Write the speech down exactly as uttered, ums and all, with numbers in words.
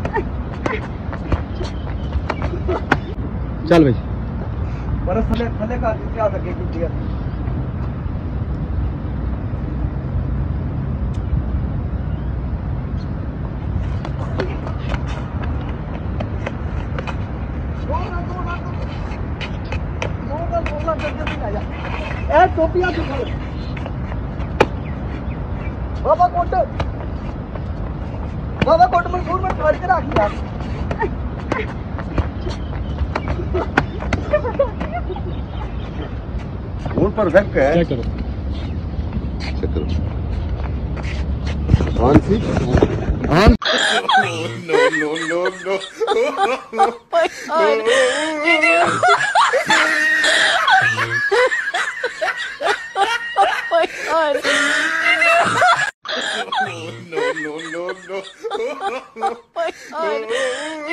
चल भाई बरस थले थले का क्या सके दिया ए टोपिया बाबा कोट बाबा कोट में दूर में छोड़ के रख यार फोन परफेक्ट है। चेक करो चेक करो on see on no no no no Oh my god.